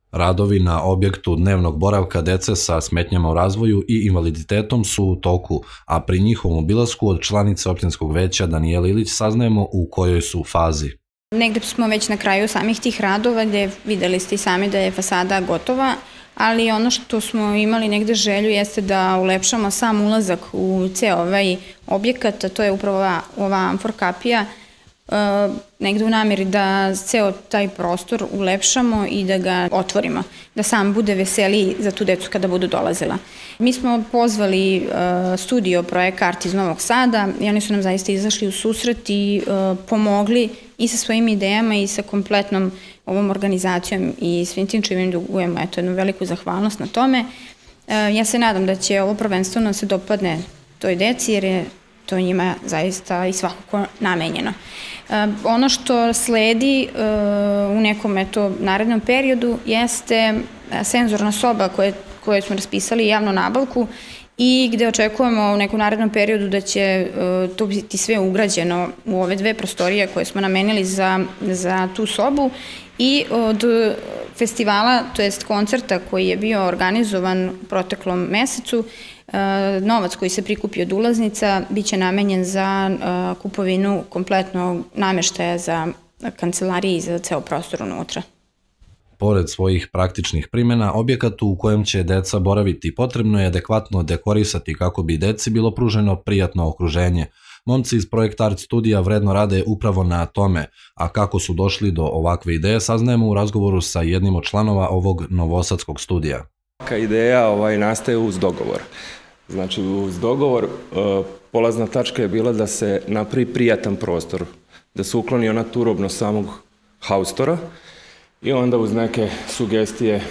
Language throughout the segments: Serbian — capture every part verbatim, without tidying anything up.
Radovi na objektu dnevnog boravka dece sa smetnjama u razvoju i invaliditetom su u toku, a pri njihovom obilasku od članice opštinskog veća Danijele Ilić saznajemo u kojoj su fazi. Negde smo već na kraju samih tih radova gde videli ste i sami da je fasada gotova, ali ono što smo imali negde želju jeste da ulepšamo sam ulazak u ceo ovaj objekat, a to je upravo ova, ova amfor kapija, negde u nameri da ceo taj prostor ulepšamo i da ga otvorimo, da sam bude veseliji za tu decu kada budu dolazila. Mi smo pozvali studio Projekt Art iz Novog Sada i oni su nam zaista izašli u susret i pomogli i sa svojim idejama i sa kompletnom ovom organizacijom i svim tim čime im dugujemo jednu veliku zahvalnost na tome. Ja se nadam da će ovo prvenstveno se dopadne toj deci jer je to njima zaista i svakako namenjeno. Ono što sledi u nekom narednom periodu jeste senzorna soba koju smo raspisali javnu nabavku i gde očekujemo u nekom narednom periodu da će to biti sve ugrađeno u ove dve prostorije koje smo namenili za tu sobu i od festivala, to jest koncerta koji je bio organizovan u proteklom mesecu, novac koji se prikupi od ulaznica biće namenjen za kupovinu kompletnog nameštaja za kancelarije i za ceo prostor unutra. Pored svojih praktičnih primjena, objekatu u kojem će deca boraviti potrebno je adekvatno dekorisati kako bi deci bilo pruženo prijatno okruženje. Momci iz Projekt Art studija vredno rade upravo na tome, a kako su došli do ovakve ideje saznajemo u razgovoru sa jednim od članova ovog novosadskog studija. Ovaka ideja nastaje uz dogovor. Znači, uz dogovor polazna tačka je bila da se napravi prijatan prostor, da se ukloni ona turobnost samog haustora i onda uz neke sugestije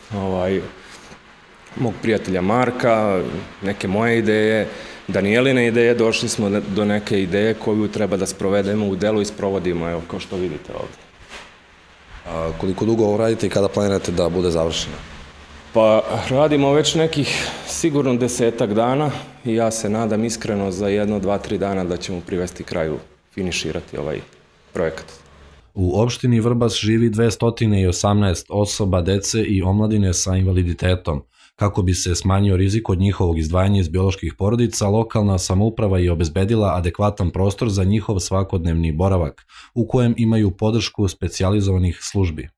mog prijatelja Marka, neke moje ideje, Danijeline ideje, došli smo do neke ideje koju treba da sprovedemo u delu i sprovodimo, evo, kao što vidite ovde. A koliko dugo ovo radite i kada planirate da bude završeno? Pa radimo već nekih sigurno desetak dana i ja se nadam iskreno za jedno, dva, tri dana da ćemo privesti kraju, finiširati ovaj projekat. U opštini Vrbas živi dvesta osamnaest osoba, dece i omladine sa invaliditetom. Kako bi se smanjio rizik od njihovog izdvajanja iz bioloških porodica, lokalna samouprava je obezbedila adekvatan prostor za njihov svakodnevni boravak, u kojem imaju podršku specijalizovanih službi.